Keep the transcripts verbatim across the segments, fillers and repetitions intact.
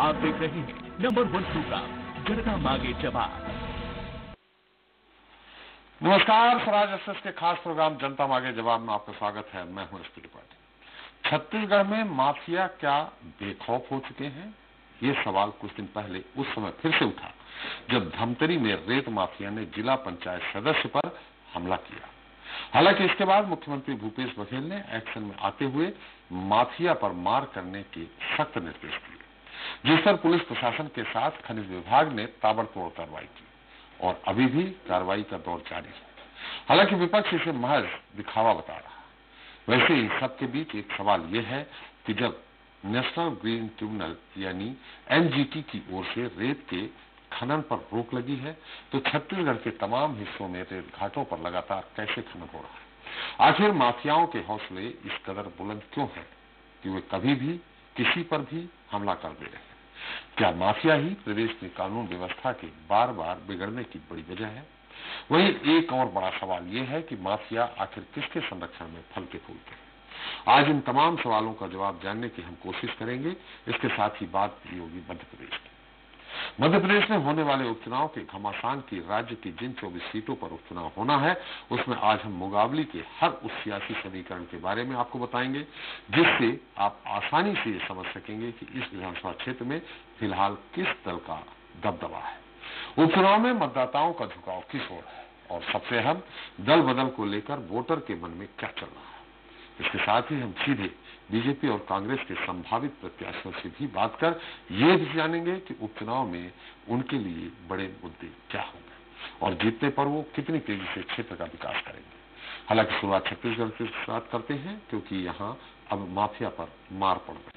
आप देख रहे हैं नंबर वन प्रोग्राम जनता मांगे जवाब। नमस्कार, स्वराज एक्सप्रेस के खास प्रोग्राम जनता मांगे जवाब में आपका स्वागत है। मैं हूं एसपी त्रिपाठी। छत्तीसगढ़ में माफिया क्या बेखौफ हो चुके हैं? ये सवाल कुछ दिन पहले उस समय फिर से उठा जब धमतरी में रेत माफिया ने जिला पंचायत सदस्य पर हमला किया। हालांकि इसके बाद मुख्यमंत्री भूपेश बघेल ने एक्शन में आते हुए माफिया पर मार करने के सख्त निर्देश दिए, जिस पर पुलिस प्रशासन के साथ खनिज विभाग ने ताबड़तोड़ कार्रवाई की और अभी भी कार्रवाई का दौर जारी है। हालांकि विपक्ष इसे महज दिखावा बता रहा है। वैसे इन सब के बीच एक सवाल यह है कि जब नेशनल ग्रीन ट्रिब्यूनल यानी एनजीटी की ओर से रेत के खनन पर रोक लगी है, तो छत्तीसगढ़ के तमाम हिस्सों में रेत घाटों पर लगातार कैसे खनन हो रहा है? आखिर माफियाओं के हौसले इस कदर बुलंद क्यों हैं कि वे कभी भी किसी पर भी हमला कर दे रहे हैं? क्या माफिया ही प्रदेश में कानून व्यवस्था के बार बार बिगड़ने की बड़ी वजह है? वहीं एक और बड़ा सवाल यह है कि माफिया आखिर किसके संरक्षण में फलते फूलते हैं? आज इन तमाम सवालों का जवाब जानने की हम कोशिश करेंगे। इसके साथ ही बात भी होगी मध्य प्रदेश की। मध्य प्रदेश में होने वाले उपचुनाव के घमासान की राज्य की जिन चौबीस सीटों पर उपचुनाव होना है, उसमें आज हम मुकाबले के हर उस सियासी समीकरण के बारे में आपको बताएंगे जिससे आप आसानी से ये समझ सकेंगे कि इस विधानसभा क्षेत्र में फिलहाल किस दल का दबदबा है, उपचुनाव में मतदाताओं का झुकाव किस ओर है और सबसे अहम दल बदल को लेकर वोटर के मन में क्या चल रहा है। इसके साथ ही हम सीधे बीजेपी और कांग्रेस के संभावित प्रत्याशियों से भी बात कर ये भी जानेंगे कि उपचुनाव में उनके लिए बड़े मुद्दे क्या होंगे और जीतने पर वो कितनी तेजी से क्षेत्र का विकास करेंगे। हालांकि शुरुआत छत्तीसगढ़ के साथ करते हैं क्योंकि यहाँ अब माफिया पर मार पड़ रही है।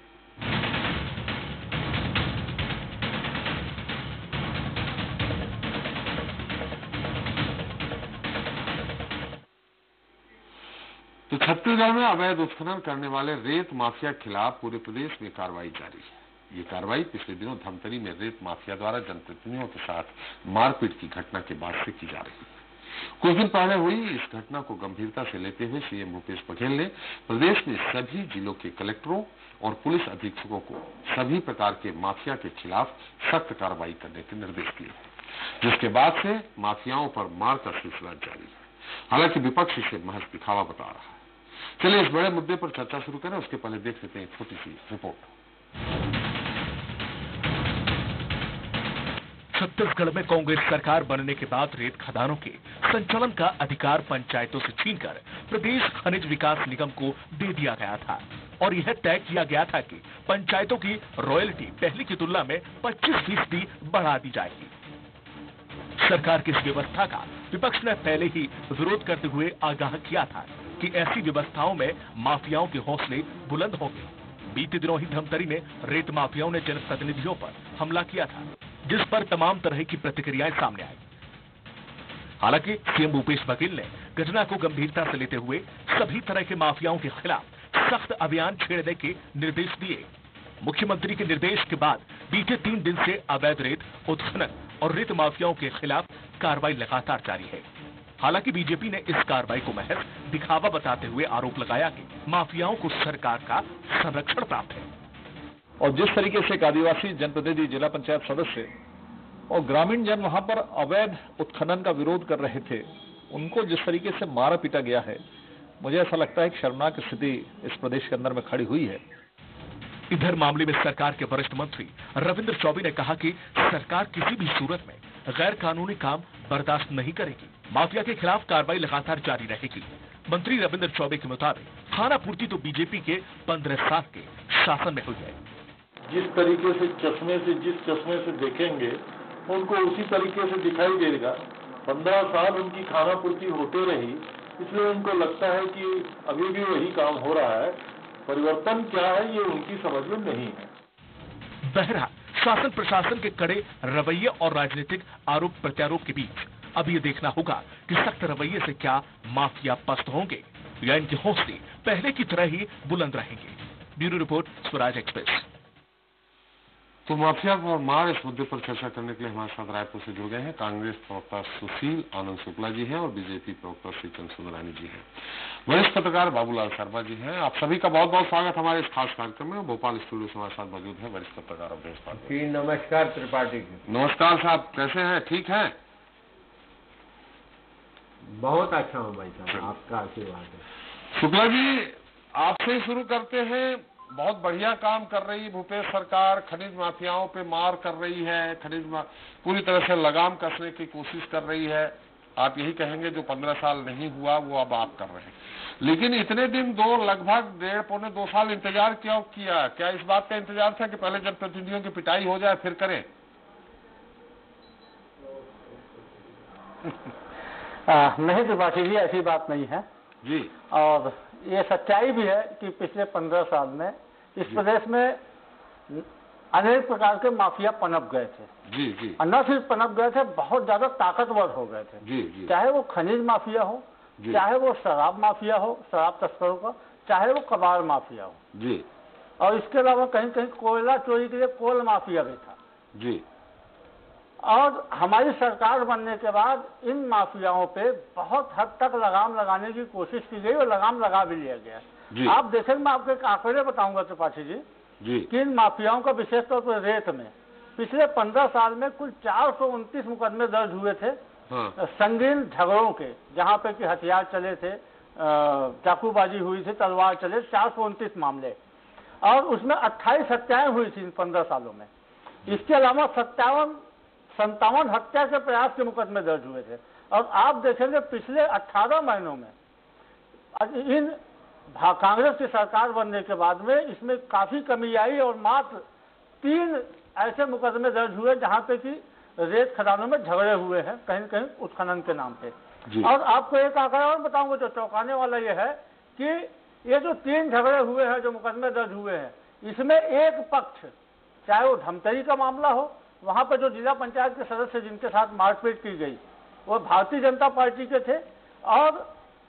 तो छत्तीसगढ़ में अवैध उत्खनन करने वाले रेत माफिया के खिलाफ पूरे प्रदेश में कार्रवाई जारी है। ये कार्रवाई पिछले दिनों धमतरी में रेत माफिया द्वारा जनप्रतिनिधियों के साथ मारपीट की घटना के बाद से की जा रही है। कुछ दिन पहले हुई इस घटना को गंभीरता से लेते हुए सीएम भूपेश बघेल ने प्रदेश में सभी जिलों के कलेक्टरों और पुलिस अधीक्षकों को सभी प्रकार के माफिया के खिलाफ सख्त कार्रवाई करने के निर्देश दिए, जिसके बाद से माफियाओं पर मार का सिलसिला जारी है। हालांकि विपक्ष इसे महज दिखावा बता रहा है। चलिए इस बड़े मुद्दे पर चर्चा शुरू करें, उसके पहले देख लेते हैं एक छोटी सी रिपोर्ट। छत्तीसगढ़ में कांग्रेस सरकार बनने के बाद रेत खदानों के संचालन का अधिकार पंचायतों से छीनकर प्रदेश खनिज विकास निगम को दे दिया गया था और यह तय किया गया था कि पंचायतों की रॉयल्टी पहले की तुलना में पच्चीस फीसदी बढ़ा दी जाएगी। सरकार की इस व्यवस्था का विपक्ष ने पहले ही विरोध करते हुए आगाह किया था कि ऐसी व्यवस्थाओं में माफियाओं के हौसले बुलंद होंगे। बीते दिनों ही धमतरी में रेत माफियाओं ने जनप्रतिनिधियों पर हमला किया था, जिस पर तमाम तरह की प्रतिक्रियाएं सामने आई। हालांकि सीएम भूपेश बघेल ने घटना को गंभीरता से लेते हुए सभी तरह के माफियाओं के खिलाफ सख्त अभियान छेड़ने के निर्देश दिए। मुख्यमंत्री के निर्देश के बाद बीते तीन दिन से अवैध रेत उत्खनन और रेत माफियाओं के खिलाफ कार्रवाई लगातार जारी है। हालांकि बीजेपी ने इस कार्रवाई को महज दिखावा बताते हुए आरोप लगाया कि माफियाओं को सरकार का संरक्षण प्राप्त है। और जिस तरीके से एक आदिवासी जनप्रतिनिधि, जिला पंचायत सदस्य और ग्रामीण जन वहां पर अवैध उत्खनन का विरोध कर रहे थे, उनको जिस तरीके से मारा पीटा गया है, मुझे ऐसा लगता है कि शर्मनाक स्थिति इस प्रदेश के अंदर में खड़ी हुई है। इधर मामले में सरकार के वरिष्ठ मंत्री रविंद्र चौबे ने कहा कि सरकार किसी भी सूरत में गैर कानूनी काम बर्दाश्त नहीं करेगी। माफिया के खिलाफ कार्रवाई लगातार जारी रहेगी। मंत्री रविंद्र चौबे के मुताबिक खाना पूर्ति तो बीजेपी के पंद्रह साल के शासन में हुई है। जिस तरीके से चश्मे से जिस चश्मे से देखेंगे उनको उसी तरीके से दिखाई देगा। पंद्रह साल उनकी खाना पूर्ति होते रही, इसलिए उनको लगता है कि अभी भी वही काम हो रहा है। परिवर्तन क्या है ये उनकी समझ में नहीं है। बहरहाल शासन प्रशासन के कड़े रवैये और राजनीतिक आरोप प्रत्यारोप के बीच अब ये देखना होगा कि सख्त रवैये से क्या माफिया पस्त होंगे या इनके हौसले पहले की तरह ही बुलंद रहेंगे। Bureau report, Swaraj Express. तो माफिया और मार इस मुद्दे पर चर्चा करने के लिए हमारे साथ रायपुर से जुड़ गए हैं कांग्रेस प्रवक्ता सुशील आनंद शुक्ला जी हैं और बीजेपी प्रवक्ता श्रीचंद सुंदरानी जी हैं। वरिष्ठ पत्रकार बाबूलाल शर्मा जी हैं। आप सभी का बहुत बहुत स्वागत हमारे इस खास कार्यक्रम में। भोपाल स्टूडियो से हमारे साथ मौजूद है वरिष्ठ पत्रकार अवधेश पांडे जी। नमस्कार त्रिपाठी जी। नमस्कार साहब, कैसे हैं? ठीक है, बहुत अच्छा हूँ भाई साहब, आपका आशीर्वाद है। शुक्ला जी, आपसे ही शुरू करते हैं। बहुत बढ़िया काम कर रही भूपेश सरकार, खनिज माफियाओं पे मार कर रही है, खनिज मा... पूरी तरह से लगाम कसने की कोशिश कर रही है। आप यही कहेंगे जो पंद्रह साल नहीं हुआ वो अब आप कर रहे हैं, लेकिन इतने दिन दो लगभग डेढ़ पौने दो साल इंतजार क्यों किया? क्या इस बात का इंतजार था कि पहले जनप्रतिनिधियों की पिटाई हो जाए फिर करें? आ, नहीं त्रिपाठी जी, ऐसी बात नहीं है जी। और ये सच्चाई भी है कि पिछले पंद्रह साल में इस प्रदेश में अनेक प्रकार के माफिया पनप गए थे। जी जी। और न सिर्फ पनप गए थे, बहुत ज्यादा ताकतवर हो गए थे। जी जी। चाहे वो खनिज माफिया हो, चाहे वो शराब माफिया हो, शराब तस्करों का, चाहे वो कबाड़ माफिया हो जी। और इसके अलावा कहीं कहीं कोयला चोरी के लिए कोल माफिया भी था जी। और हमारी सरकार बनने के बाद इन माफियाओं पे बहुत हद तक लगाम लगाने की कोशिश की गई और लगाम लगा भी लिया गया। आप देखें, मैं आपको एक आंकड़े बताऊंगा त्रिपाठी जी, जी कि इन माफियाओं का विशेष तौर पर रेत में पिछले पंद्रह साल में कुल चार सौ उनतीस मुकदमे दर्ज हुए थे। हाँ। संगीन झगड़ों के, जहाँ पे कि हथियार चले थे, चाकूबाजी हुई थी, तलवार चले, चार सौ उनतीस मामले, और उसमें अट्ठाईस हत्याएं हुई थी इन पंद्रह सालों में। इसके अलावा सत्तावन संतावन हत्या के प्रयास के मुकदमे दर्ज हुए थे। और आप देखेंगे पिछले अठारह महीनों में इन कांग्रेस की सरकार बनने के बाद में इसमें काफी कमी आई और मात्र तीन ऐसे मुकदमे दर्ज हुए जहां पे कि रेत खदानों में झगड़े हुए हैं, कहीं कहीं उत्खनन के नाम पे। और आपको एक आंकड़ा और बताऊंगा जो चौंकाने वाला ये है कि ये जो तीन झगड़े हुए हैं, जो मुकदमे दर्ज हुए हैं, इसमें एक पक्ष, चाहे वो धमतरी का मामला हो, वहां पर जो जिला पंचायत के सदस्य जिनके साथ मारपीट की गई वो भारतीय जनता पार्टी के थे, और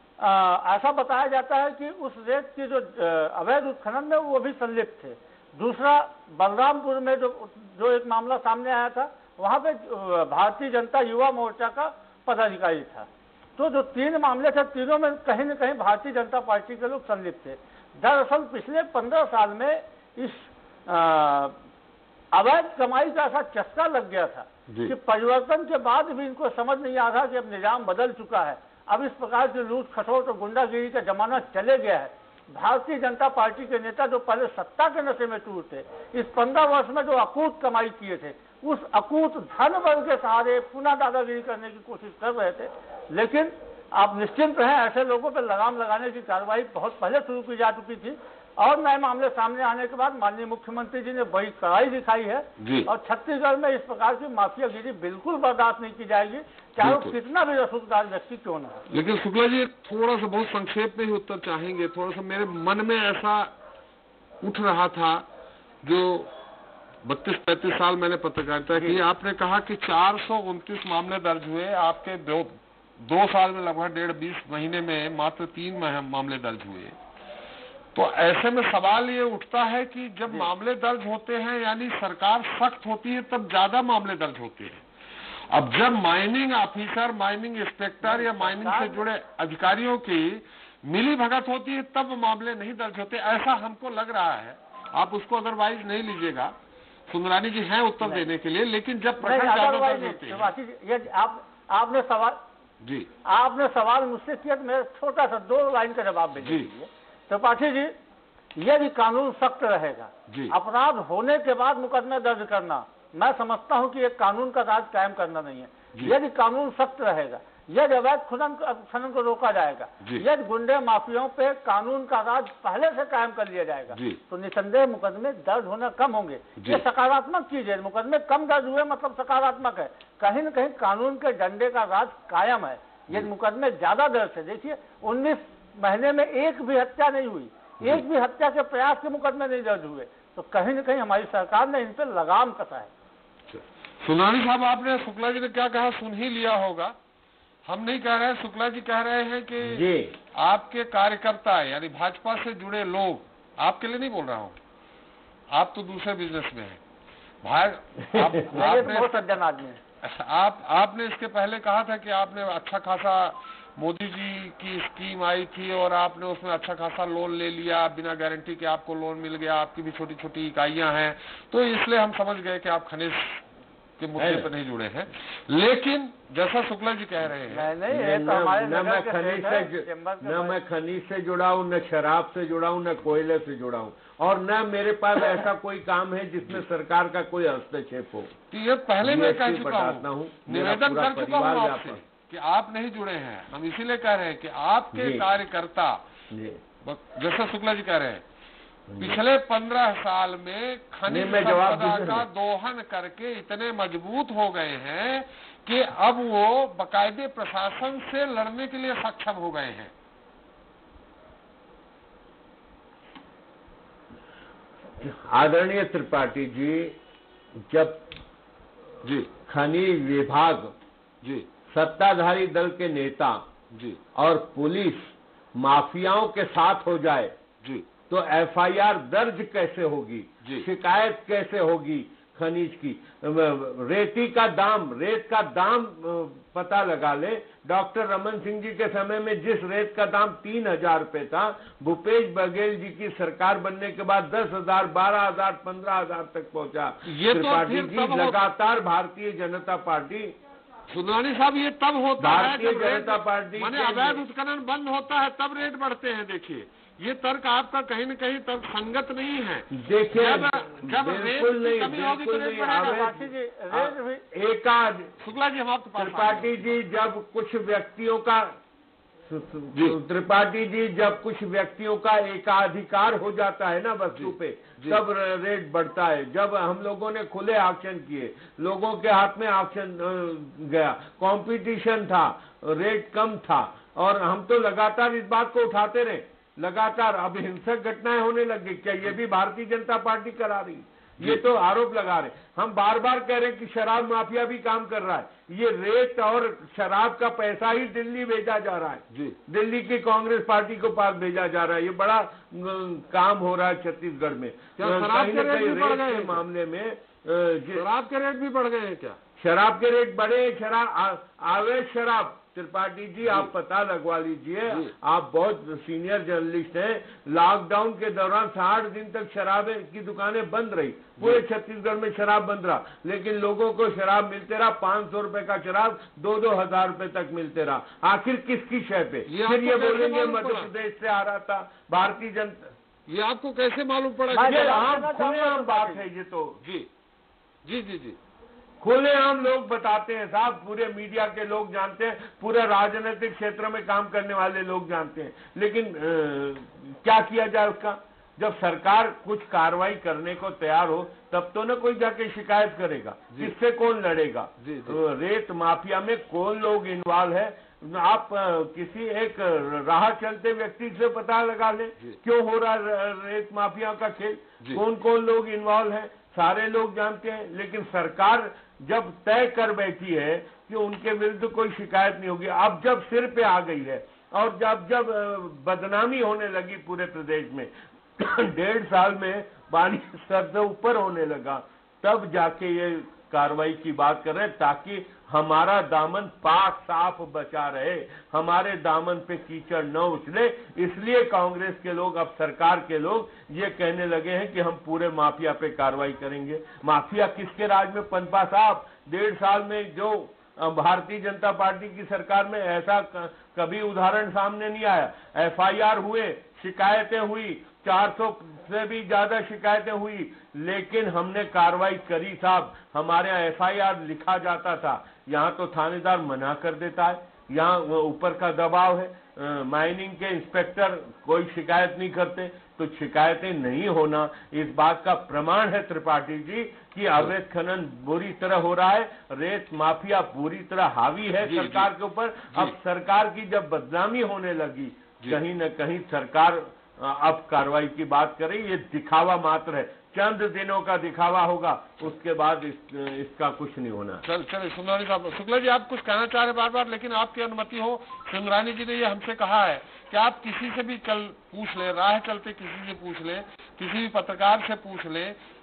आ, ऐसा बताया जाता है कि उस रेत की जो अवैध उत्खनन में वो भी संलिप्त थे। दूसरा, बलरामपुर में जो जो एक मामला सामने आया था, वहां पे भारतीय जनता युवा मोर्चा का पदाधिकारी था। तो जो तीन मामले थे, तीनों में कहीं न कहीं भारतीय जनता पार्टी के लोग संलिप्त थे। दरअसल पिछले पंद्रह साल में इस आ, अवैध कमाई का ऐसा चस्का लग गया था कि परिवर्तन के बाद भी इनको समझ नहीं आ रहा कि अब निजाम बदल चुका है, अब इस प्रकार की लूट खसोट और गुंडागिरी का जमाना चले गया है। भारतीय जनता पार्टी के नेता जो पहले सत्ता के नशे में टूट थे, इस पंद्रह वर्ष में जो अकूत कमाई किए थे, उस अकूत धन बल के सहारे पुनः दादागिरी करने की कोशिश कर रहे थे। लेकिन आप निश्चिंत रहें, ऐसे लोगों पर लगाम लगाने की कार्रवाई बहुत पहले शुरू की जा चुकी थी और नए मामले सामने आने के बाद माननीय मुख्यमंत्री जी ने बड़ी कड़ाई दिखाई है और छत्तीसगढ़ में इस प्रकार की माफियागिरी बिल्कुल बर्दाश्त नहीं की जाएगी, चाहे वो कितना भी रसूखदार व्यक्ति क्यों न हो। लेकिन शुक्ला जी, थोड़ा सा बहुत संक्षेप में ही उत्तर चाहेंगे। थोड़ा सा मेरे मन में ऐसा उठ रहा था, जो बत्तीस पैंतीस साल मैंने पत्रकारिता की, आपने कहा कि चार सौ उनतीस मामले दर्ज हुए, आपके दो, दो साल में लगभग डेढ़ बीस महीने में मात्र तीन मामले दर्ज हुए। तो ऐसे में सवाल ये उठता है कि जब मामले दर्ज होते हैं यानी सरकार सख्त होती है तब ज्यादा मामले दर्ज होते हैं। अब जब माइनिंग ऑफिसर, माइनिंग इंस्पेक्टर या माइनिंग से जुड़े अधिकारियों की मिली भगत होती है तब मामले नहीं दर्ज होते, ऐसा हमको लग रहा है। आप उसको अदरवाइज नहीं लीजिएगा, सुंदरानी जी हैं उत्तर देने के लिए, लेकिन जब प्रकरण ज्यादा दर्ज होते हैं। आप आपने सवाल जी आपने सवाल मुझसे किया तो मेरा छोटा सा दो लाइन का जवाब दे दीजिए। त्रिपाठी जी, यदि कानून सख्त रहेगा, अपराध होने के बाद मुकदमा दर्ज करना, मैं समझता हूं कि एक कानून का राज कायम करना नहीं है। यदि कानून सख्त रहेगा, यदि अवैध खनन खनन को रोका जाएगा, यदि गुंडे माफियाओं पे कानून का राज पहले से कायम कर लिया जाएगा, तो निसंदेह मुकदमे दर्ज होना कम होंगे। ये सकारात्मक चीज है, मुकदमे कम दर्ज हुए मतलब सकारात्मक है, कहीं न कहीं कानून के डंडे का राज कायम है। यदि मुकदमे ज्यादा दर्ज है, देखिए उन्नीस महीने में एक भी हत्या नहीं हुई, एक भी हत्या के प्रयास के मुकदमे नहीं दर्ज हुए, तो कहीं न कहीं हमारी सरकार ने इन पर लगाम कसा है। सुंदरानी साहब, आपने शुक्ला जी ने क्या कहा सुन ही लिया होगा। हम नहीं कह रहे हैं, शुक्ला जी कह रहे हैं कि जी आपके कार्यकर्ता यानी भाजपा से जुड़े लोग, आपके लिए नहीं बोल रहा हूं, आप तो दूसरे बिजनेस में हैं, भाई आप, आपने बहुत सज्जन आदमी है। आप आपने इसके पहले कहा था कि आपने अच्छा खासा मोदी जी की स्कीम आई थी और आपने उसमें अच्छा खासा लोन ले लिया, बिना गारंटी के आपको लोन मिल गया, आपकी भी छोटी छोटी इकाइयां हैं, तो इसलिए हम समझ गए कि आप खनिज के मुद्दे पर नहीं जुड़े हैं। लेकिन जैसा शुक्ला जी कह रहे हैं, नहीं नहीं ये तो हमारे न मैं खनिज से न मैं खनिज से जुड़ा हूँ, न शराब से जुड़ा हूँ, न कोयले से जुड़ा हूँ, और न मेरे पास ऐसा कोई काम है जिसमें सरकार का कोई हस्तक्षेप हो। ये पहले मैं कह चुका हूँ, निवेदन कर चुका हूँ आपसे कि आप नहीं जुड़े हैं। हम इसीलिए कह रहे हैं कि आपके कार्यकर्ता, जैसा शुक्ला जी कह रहे हैं, पिछले पंद्रह साल में खनिज संपदा का दोहन करके इतने मजबूत हो गए हैं कि अब वो बाकायदे प्रशासन से लड़ने के लिए सक्षम हो गए हैं। आदरणीय त्रिपाठी जी, जब जी खनिज विभाग जी सत्ताधारी दल के नेता जी और पुलिस माफियाओं के साथ हो जाए जी तो एफ आई आर दर्ज कैसे होगी, शिकायत कैसे होगी खनिज की। रेती का दाम, रेत का दाम पता लगा ले। डॉक्टर रमन सिंह जी के समय में जिस रेत का दाम तीन हजार रुपये था, भूपेश बघेल जी की सरकार बनने के बाद दस हजार बारह हजार पंद्रह हजार तक पहुंचा। ये त्रिपाठी तो जी लगातार भारतीय जनता पार्टी, सुनानी साहब, ये तब होता है भारतीय जनता पार्टी माने अवैध उत्खनन बंद होता है तब रेट बढ़ते हैं। देखिए ये तर्क आपका कहीं न कहीं तर्क संगत नहीं है। देखिए जब, जब बिल्कुल नहीं, कमी होगी तो रेट बढ़ेगा। एकाध शुक्ला जी, हम आपके पास त्रिपाठी जी, जब कुछ व्यक्तियों का त्रिपाठी जी जब कुछ व्यक्तियों का एकाधिकार हो जाता है ना वस्तु पे, तब रेट बढ़ता है। जब हम लोगों ने खुले ऑक्शन किए, लोगों के हाथ में ऑक्शन गया, कंपटीशन था, रेट कम था, और हम तो लगातार इस बात को उठाते रहे लगातार। अब हिंसक घटनाएं होने लगी, क्या ये भी भारतीय जनता पार्टी करा रही? ये तो आरोप लगा रहे। हम बार बार कह रहे हैं कि शराब माफिया भी काम कर रहा है। ये रेत और शराब का पैसा ही दिल्ली भेजा जा रहा है जी, दिल्ली की कांग्रेस पार्टी को पास भेजा जा रहा है। ये बड़ा काम हो रहा है छत्तीसगढ़ में। शराब के रेट भी बढ़ गए के मामले में, शराब के रेट भी बढ़ गए हैं क्या? शराब के रेट बढ़े, शराब अवैध शराब। त्रिपाठी जी, आप पता लगवा लीजिए, आप बहुत सीनियर जर्नलिस्ट हैं। लॉकडाउन के दौरान साठ दिन तक शराब की दुकानें बंद रही, पूरे छत्तीसगढ़ में शराब बंद रहा, लेकिन लोगों को शराब मिलते रहा। पांच सौ रुपए का शराब दो दो हजार रुपए तक मिलते रहा। आखिर किसकी शय पे? फिर ये बोलेंगे मध्य प्रदेश से आ रहा था भारतीय जनता। ये आपको कैसे मालूम पड़ा? ये आम खुलेआम बात है ये तो। जी जी जी जी खुलेआम लोग बताते हैं साहब, पूरे मीडिया के लोग जानते हैं, पूरे राजनीतिक क्षेत्र में काम करने वाले लोग जानते हैं। लेकिन आ, क्या किया जाए उसका? जब सरकार कुछ कार्रवाई करने को तैयार हो तब तो ना कोई जाके शिकायत करेगा। किससे कौन लड़ेगा? जी, जी। रेत माफिया में कौन लोग इन्वॉल्व है? आप किसी एक राह चलते व्यक्ति से पता लगा ले क्यों हो रहा रेत माफिया का खेल, कौन कौन लोग इन्वॉल्व है, सारे लोग जानते हैं। लेकिन सरकार जब तय कर बैठी है कि उनके विरुद्ध कोई शिकायत नहीं होगी, अब जब सिर पे आ गई है और जब जब बदनामी होने लगी पूरे प्रदेश में, डेढ़ साल में पानी सर से ऊपर होने लगा, तब जाके ये कार्रवाई की बात कर रहे हैं, ताकि हमारा दामन पाक साफ बचा रहे, हमारे दामन पे कीचड़ न उछले। इसलिए कांग्रेस के लोग, अब सरकार के लोग ये कहने लगे हैं कि हम पूरे माफिया पे कार्रवाई करेंगे। माफिया किसके राज में पनपा साहब? डेढ़ साल में जो भारतीय जनता पार्टी की सरकार में ऐसा कभी उदाहरण सामने नहीं आया। एफ आई आर हुए, शिकायतें हुई, चार सौ से भी ज्यादा शिकायतें हुई, लेकिन हमने कार्रवाई करी साहब। हमारे यहाँ एफ आई आर लिखा जाता था, यहाँ तो थानेदार मना कर देता है, यहाँ ऊपर का दबाव है। माइनिंग के इंस्पेक्टर कोई शिकायत नहीं करते, तो शिकायतें नहीं होना इस बात का प्रमाण है त्रिपाठी जी कि अवैध खनन बुरी तरह हो रहा है, रेत माफिया पूरी तरह हावी है सरकार के ऊपर। अब सरकार की जब बदनामी होने लगी, कहीं न कहीं सरकार अब कार्रवाई की बात करें, ये दिखावा मात्र है, चंद दिनों का दिखावा होगा, उसके बाद इस, इसका कुछ नहीं होना। चल चलिए सुंदरानी साहब, शुक्ला जी आप कुछ कहना चाह रहे बार बार, लेकिन आपकी अनुमति हो। सुंदरानी जी ने ये हमसे कहा है कि आप किसी से भी चल पूछ ले, राह चलते किसी से पूछ ले, किसी भी पत्रकार से पूछ ले,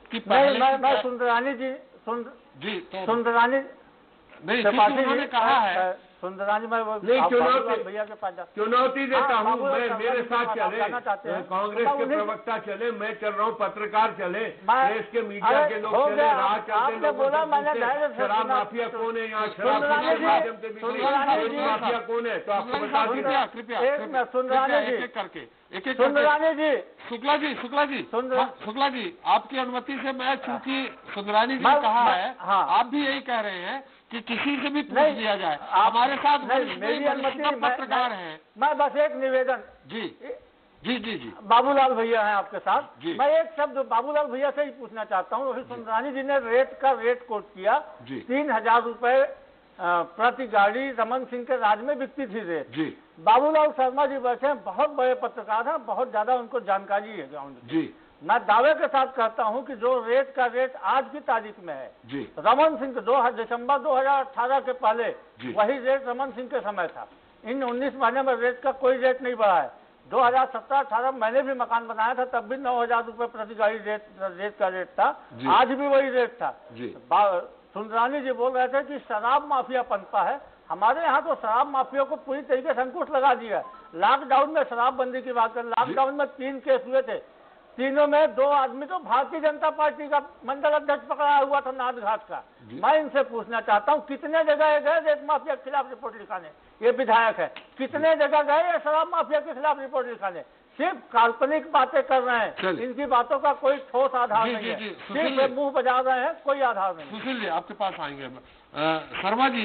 कि पहले मैं, मैं सुंदरानी जी सुन जी तो सुंदरानी नहीं उन्होंने कहा है सुंदरानी मैं नहीं चुनौती भैया के पास चुनौती देता हाँ, हूँ मैं, मेरे साथ चले, कांग्रेस के उन्हें- प्रवक्ता चले, मैं चल रहा हूँ, पत्रकार चले, मैं- देश के मीडिया अरे, के लोग हो चले, गया, राह आप- चलते आपने लोगों बोला, से मैंने पूछते, धैर्य से शराब सुना। माफिया कौन है यहाँ, शराब सुंदरानी पीने के जी, माध्यम से बिक रही सुंदरानी है, जी, रेत माफिया कौन है, तो आपको बता कृपया दीजिए। कृपया एक मिनट, सुंदरानी कृपया जी। एक एक करके एक एक सुंदरानी जी शुक्ला जी शुक्ला जी सुंदर- हाँ, शुक्ला जी आपकी अनुमति से मैं चूंकि सुंदरानी जी मैं- ने कहा मैं- है हाँ। आप भी यही कह रहे हैं कि किसी से भी पूछ नहीं, लिया जाए। आप- हमारे साथ नहीं, वरिष्ठ मेरी वरिष्ठ अनुमति मैं- पत्रकार मैं- हैं मैं बस एक निवेदन, जी जी जी जी बाबूलाल भैया हैं आपके साथ, जी। मैं एक शब्द बाबूलाल भैया से ही पूछना चाहता हूँ। वही सुंदरानी जी ने रेट का रेट कोट किया, जी। तीन हजार रुपए अ, प्रति गाड़ी रमन सिंह के राज में बिकती थी रेट। जी बाबूलाल शर्मा जी बैठे हैं, बहुत बड़े पत्रकार हैं, बहुत ज्यादा उनको जानकारी है ग्राउंड की। जी मैं दावे के साथ कहता हूं कि जो रेट का रेट आज की तारीख में है, जी रमन सिंह के दो दिसंबर दो हजार अठारह के पहले जी। वही रेट रमन सिंह के समय था। इन उन्नीस महीने में रेट का कोई रेट नहीं बढ़ा है। दो हजार सत्रह अठारह मैंने भी मकान बनाया था, तब भी नौ हजार रुपए प्रति गाड़ी रेट रेट का रेट था, आज भी वही रेट था। जी सुंदरानी जी बोल रहे थे कि शराब माफिया पनपा है। हमारे यहाँ तो शराब माफिया को पूरी तरीके से अंकुश लगा दिया है। लॉकडाउन में शराबबंदी की बात करें, लॉकडाउन में तीन केस हुए थे, तीनों में दो आदमी तो भारतीय जनता पार्टी का मंडल अध्यक्ष पकड़ा हुआ था नाथ घाट का। मैं इनसे पूछना चाहता हूँ, कितने जगह गए रेत माफिया के खिलाफ रिपोर्ट लिखाने, ये विधायक है, कितने जगह गए शराब माफिया के खिलाफ रिपोर्ट लिखाने? सिर्फ काल्पनिक बातें कर रहे हैं, इनकी बातों का कोई ठोस आधार जी, नहीं जी, है, जी, सिर्फ मुंह बजा रहे हैं, कोई आधार नहीं। सुशील जी आपके पास आएंगे। अ, शर्मा जी,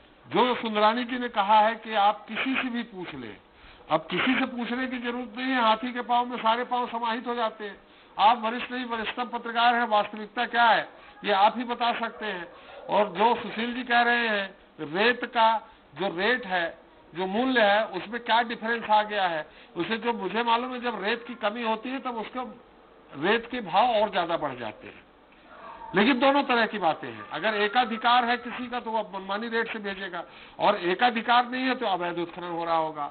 जो सुंदरानी जी ने कहा है कि आप किसी से भी पूछ लें, अब किसी से पूछने की जरूरत नहीं है, हाथी के पांव में सारे पांव समाहित हो जाते हैं। आप वरिष्ठ नहीं वरिष्ठतम पत्रकार हैं, वास्तविकता क्या है ये आप ही बता सकते हैं। और जो सुशील जी कह रहे हैं, रेत का जो रेट है, जो मूल्य है, उसमें क्या डिफरेंस आ गया है, उसे जो मुझे मालूम है, जब रेत की कमी होती है तब उसका रेत के भाव और ज्यादा बढ़ जाते हैं। लेकिन दोनों तरह की बातें हैं। अगर एकाधिकार है किसी का तो वो मनमानी रेट से भेजेगा, और एकाधिकार नहीं है तो अवैध उत्खनन हो रहा होगा,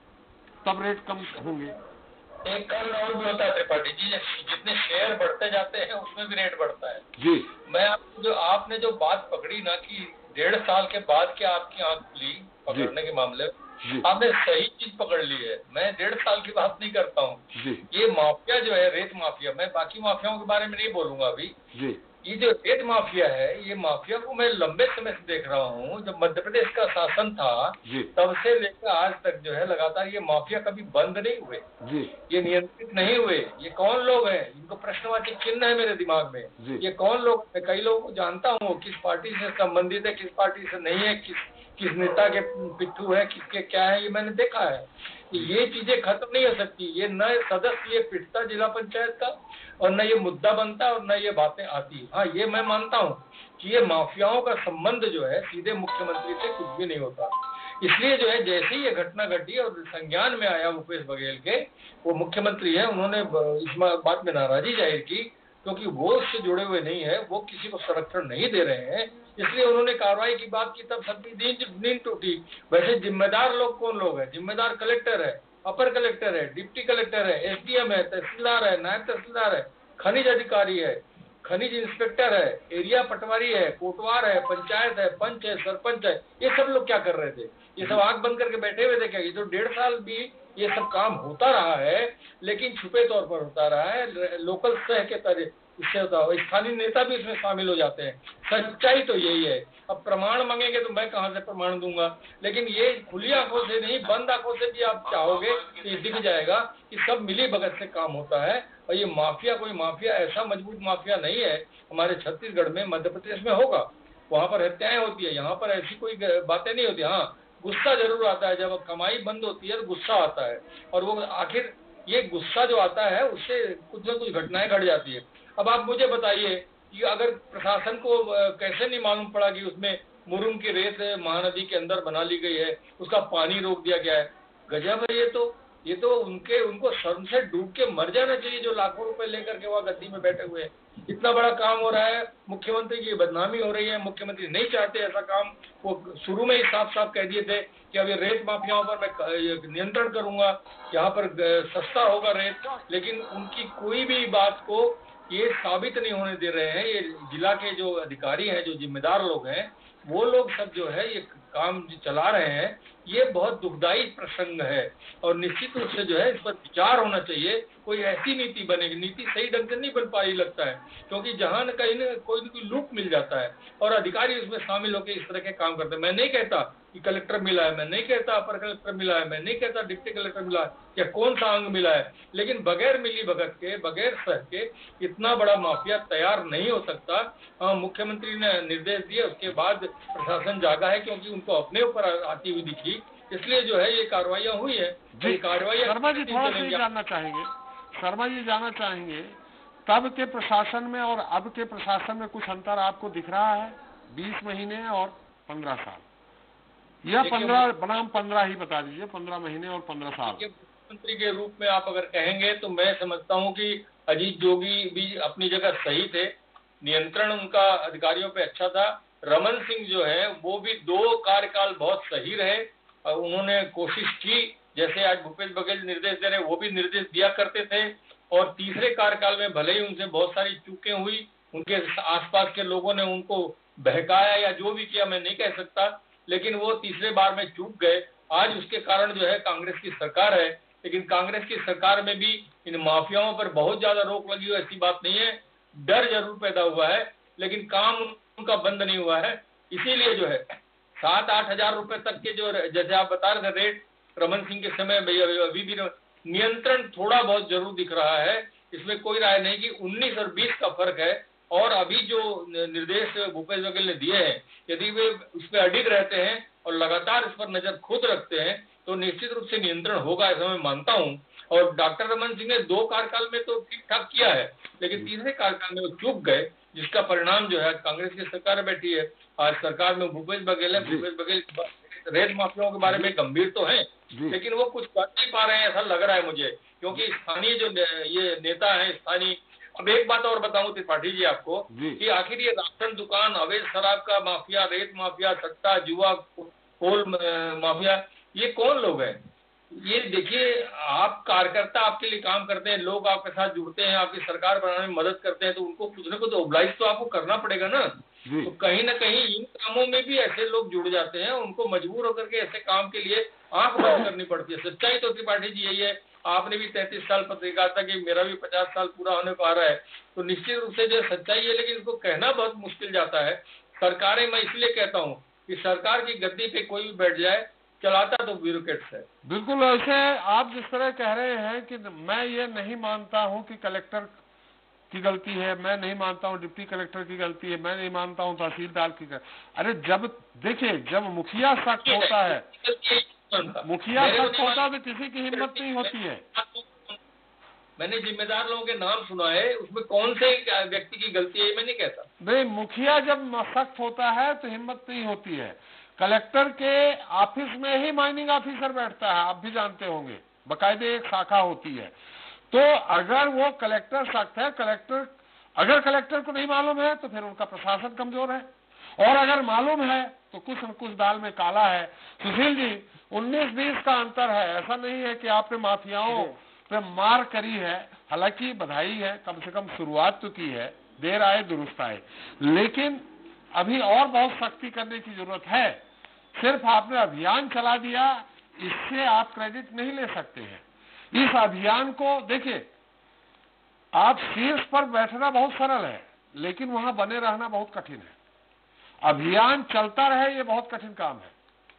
तब रेट कम होंगे। एक कारण और भी होता है त्रिपाठी जी, जितने शेयर बढ़ते जाते हैं उसमें भी रेट बढ़ता है। जी मैं आपको जो आपने जो बात पकड़ी ना कि डेढ़ साल के बाद क्या आपकी आंख खुली पकड़ने के मामले में, आपने सही चीज पकड़ ली है। मैं डेढ़ साल की बात नहीं करता हूँ। ये माफिया जो है रेत माफिया, मैं बाकी माफियाओं के बारे में नहीं बोलूंगा अभी। जी ये जो रेत माफिया है, ये माफिया को मैं लंबे समय से देख रहा हूँ। जब मध्य प्रदेश का शासन था तब से लेकर आज तक जो है लगातार ये माफिया कभी बंद नहीं हुए, जी ये नियंत्रित नहीं हुए। ये कौन लोग हैं, इनको प्रश्नवाची चिन्ह है मेरे दिमाग में। ये कौन लोग, मैं कई लोगों को जानता हूँ, किस पार्टी से संबंधित है, किस पार्टी से नहीं है, किस किस नेता के पिट्ठू है, किसके क्या है, ये मैंने देखा है। ये चीजें खत्म नहीं हो सकती। ये न सदस्य ये पिटता जिला पंचायत का, और न ये मुद्दा बनता और न ये बातें आती। हाँ, ये मैं मानता हूँ कि ये माफियाओं का संबंध जो है सीधे मुख्यमंत्री से कुछ भी नहीं होता। इसलिए जो है जैसे ही ये घटना घटी और संज्ञान में आया भूपेश बघेल के, वो मुख्यमंत्री है, उन्होंने इस बात में नाराजगी जाहिर की, क्योंकि वो उससे जुड़े हुए नहीं है, वो किसी को संरक्षण नहीं दे रहे हैं, इसलिए उन्होंने कार्रवाई की बात की। तब सबकी नींद नींद टूटी। वैसे जिम्मेदार लोग कौन लोग हैं? जिम्मेदार कलेक्टर है, अपर कलेक्टर है, डिप्टी कलेक्टर है, एसडीएम है, तहसीलदार है, नायब तहसीलदार है, खनिज अधिकारी है, खनिज इंस्पेक्टर है, एरिया पटवारी है, कोटवार है, पंचायत है, पंच है, सरपंच है। ये सब लोग क्या कर रहे थे? ये सब आंख बंद करके बैठे हुए थे क्या? ये तो डेढ़ साल भी ये सब काम होता रहा है, लेकिन छुपे तौर पर होता रहा है, लोकल सह के तरह इससे होता है। स्थानीय नेता भी इसमें शामिल हो जाते हैं। सच्चाई तो यही है। अब प्रमाण मांगेंगे तो मैं कहां से प्रमाण दूंगा, लेकिन ये खुली आंखों से नहीं, बंद आंखों से भी आप चाहोगे तो ये दिख जाएगा कि सब मिली भगत से काम होता है। और ये माफिया कोई माफिया ऐसा मजबूत माफिया नहीं है। हमारे छत्तीसगढ़ में, मध्य प्रदेश में होगा, वहां पर हत्याएं होती है, यहाँ पर ऐसी कोई बातें नहीं होती। हाँ, गुस्सा जरूर आता है, जब कमाई बंद होती है तो गुस्सा आता है, और वो आखिर ये गुस्सा जो आता है उससे कुछ न कुछ घटनाएं घट जाती है। अब आप मुझे बताइए कि अगर प्रशासन को कैसे नहीं मालूम पड़ा कि उसमें मुरुम की रेत महानदी के अंदर बना ली गई है, उसका पानी रोक दिया गया है। गजब है ये तो। ये तो उनके उनको शर्म से डूब के मर जाना चाहिए, जो लाखों रुपए लेकर के वहाँ गद्दी में बैठे हुए हैं। इतना बड़ा काम हो रहा है, मुख्यमंत्री की बदनामी हो रही है। मुख्यमंत्री नहीं चाहते ऐसा काम, वो शुरू में ही साफ साफ कह दिए थे कि अब ये रेत माफियाओं पर मैं नियंत्रण करूंगा, यहाँ पर सस्ता होगा रेत, लेकिन उनकी कोई भी बात को ये साबित नहीं होने दे रहे हैं। ये जिला के जो अधिकारी हैं, जो जिम्मेदार लोग हैं, वो लोग सब जो है ये काम जो चला रहे हैं, ये बहुत दुखदायी प्रसंग है और निश्चित रूप से जो है इस पर विचार होना चाहिए। कोई ऐसी नीति बनेगी, नीति सही ढंग से नहीं बन पाई लगता है, क्योंकि जहां न कहीं न कोई न कोई लूप मिल जाता है और अधिकारी उसमें शामिल होकर इस तरह के काम करते हैं। मैं नहीं कहता कि कलेक्टर मिला है, मैं नहीं कहता अपर कलेक्टर मिला है, मैं नहीं कहता डिप्टी कलेक्टर मिला है या कौन सा अंग मिला है, लेकिन बगैर मिली भगत के, बगैर सह के इतना बड़ा माफिया तैयार नहीं हो सकता। हाँ, मुख्यमंत्री ने निर्देश दिए, उसके बाद प्रशासन जागा है, क्योंकि उनको अपने ऊपर आती हुई दिखी, इसलिए जो है ये कार्रवाइयां हुई है। जी, कार्रवाई शर्मा जी थोड़ा सा जानना चाहेंगे, शर्मा जी जानना चाहेंगे तब के प्रशासन में और अब के प्रशासन में कुछ अंतर आपको दिख रहा है? बीस महीने और पंद्रह साल या पंद्रह बनाम पंद्रह ही बता दीजिए, पंद्रह महीने और पंद्रह साल। मुख्यमंत्री के रूप में आप अगर कहेंगे तो मैं समझता हूँ कि अजीत जोगी भी अपनी जगह सही थे, नियंत्रण उनका अधिकारियों पे अच्छा था। रमन सिंह जो है वो भी दो कार्यकाल बहुत सही रहे, उन्होंने कोशिश की, जैसे आज भूपेश बघेल निर्देश दे रहे वो भी निर्देश दिया करते थे, और तीसरे कार्यकाल में भले ही उनसे बहुत सारी चूकें हुई, उनके आसपास के लोगों ने उनको बहकाया या जो भी किया मैं नहीं कह सकता, लेकिन वो तीसरे बार में चूक गए। आज उसके कारण जो है कांग्रेस की सरकार है, लेकिन कांग्रेस की सरकार में भी इन माफियाओं पर बहुत ज्यादा रोक लगी हो ऐसी बात नहीं है। डर जरूर पैदा हुआ है, लेकिन काम उनका बंद नहीं हुआ है। इसीलिए जो है सात आठ हजार रुपए तक के जो, जैसे आप बता रहे थे रेट रमन सिंह के समय, अभी भी नियंत्रण थोड़ा बहुत जरूर दिख रहा है, इसमें कोई राय नहीं कि उन्नीस और बीस का फर्क है। और अभी जो निर्देश भूपेश बघेल ने दिए हैं, यदि वे उस पर अडिग रहते हैं और लगातार उस पर नजर खुद रखते हैं तो निश्चित रूप से नियंत्रण होगा, ऐसा मैं मानता हूं। और डॉक्टर रमन सिंह ने दो कार्यकाल में तो ठीक ठाक किया है, लेकिन तीसरे कार्यकाल में वो चूक गए, जिसका परिणाम जो है कांग्रेस की सरकार बैठी है। आज सरकार में भूपेश बघेल है, भूपेश बघेल रेत माफियाओं के बारे में गंभीर तो हैं, लेकिन वो कुछ कर नहीं पा रहे हैं ऐसा लग रहा है मुझे, क्योंकि स्थानीय जो ये नेता है स्थानीय। अब एक बात और बताऊं त्रिपाठी जी आपको कि आखिर ये राशन दुकान, अवैध शराब का माफिया, रेत माफिया, सट्टा, जुआ, कोल माफिया, ये कौन लोग हैं? ये देखिए, आप कार्यकर्ता आपके लिए काम करते हैं, लोग आपके साथ जुड़ते हैं, आपकी सरकार बनाने में मदद करते हैं, तो उनको कुछ न कुछ ओब्लाइज तो आपको करना पड़ेगा ना। तो कहीं ना कहीं इन कामों में भी ऐसे लोग जुड़ जाते हैं, उनको मजबूर होकर के ऐसे काम के लिए आंख बंद करनी पड़ती है। सच्चाई तो त्रिपाठी जी यही है। आपने भी तैंतीस साल पत्रिका था कि मेरा भी पचास साल पूरा होने को आ रहा है, तो निश्चित रूप से जो सच्चाई है, लेकिन इसको कहना बहुत मुश्किल जाता है। सरकारें, मैं इसलिए कहता हूँ कि सरकार की गद्दी पे कोई भी बैठ जाए, चलाता तो ब्यूरोक्रेट्स है। बिल्कुल ऐसे आप जिस तरह कह रहे हैं कि मैं ये नहीं मानता हूं कि कलेक्टर की गलती है, मैं नहीं मानता हूं डिप्टी कलेक्टर की गलती है, मैं नहीं मानता हूं तहसीलदार की गलती। अरे जब देखिए, जब मुखिया सख्त होता है, मुखिया सख्त होता है तो किसी की हिम्मत नहीं होती है। मैंने जिम्मेदार लोगों के नाम सुना है, उसमें कौन से व्यक्ति की गलती है मैं नहीं कहता। नहीं, मुखिया जब सख्त होता है तो हिम्मत नहीं होती है। कलेक्टर के ऑफिस में ही माइनिंग ऑफिसर बैठता है, आप भी जानते होंगे, बाकायदे एक शाखा होती है। तो अगर वो कलेक्टर सख्त है, कलेक्टर अगर कलेक्टर को नहीं मालूम है तो फिर उनका प्रशासन कमजोर है, और अगर मालूम है तो कुछ न कुछ दाल में काला है। सुशील जी, उन्नीस बीस का अंतर है, ऐसा नहीं है कि आपने माफियाओं पे मार करी है। हालांकि बधाई है, कम से कम शुरुआत तो की है, देर आए दुरुस्त आए, लेकिन अभी और बहुत सख्ती करने की जरूरत है। सिर्फ आपने अभियान चला दिया, इससे आप क्रेडिट नहीं ले सकते हैं। इस अभियान को देखिए, आप शीर्ष पर बैठना बहुत सरल है, लेकिन वहां बने रहना बहुत कठिन है। अभियान चलता रहे, ये बहुत कठिन काम है।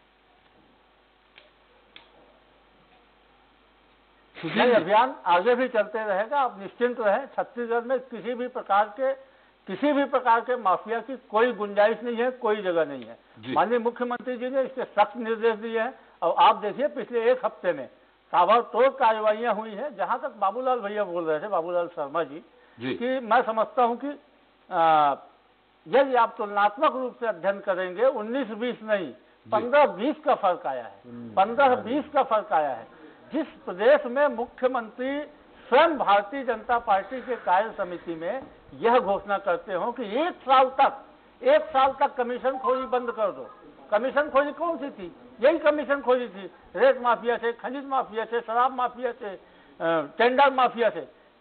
नहीं, अभियान आगे भी चलते रहेगा, आप निश्चिंत रहें। छत्तीसगढ़ में किसी भी प्रकार के किसी भी प्रकार के माफिया की कोई गुंजाइश नहीं है, कोई जगह नहीं है। माननीय मुख्यमंत्री जी ने इसके सख्त निर्देश दिए हैं, और आप देखिए पिछले एक हफ्ते में ताबड़तोड़ कार्रवाइयां हुई हैं। जहां तक बाबूलाल भैया बोल रहे थे, बाबूलाल शर्मा जी, जी। कि मैं समझता हूं कि यदि आप तुलनात्मक रूप से अध्ययन करेंगे, उन्नीस बीस नहीं, पंद्रह बीस का फर्क आया है, पंद्रह बीस का फर्क आया है। जिस प्रदेश में मुख्यमंत्री स्वयं भारतीय जनता पार्टी के कार्य समिति में यह घोषणा करते हो कि एक साल तक एक साल तक कमीशन खोजी बंद कर दो। कमीशन खोजी कौन सी थी? यही कमीशन खोजी थी, रेत माफिया से, खनिज माफिया से, शराब माफिया से, टेंडर माफिया से।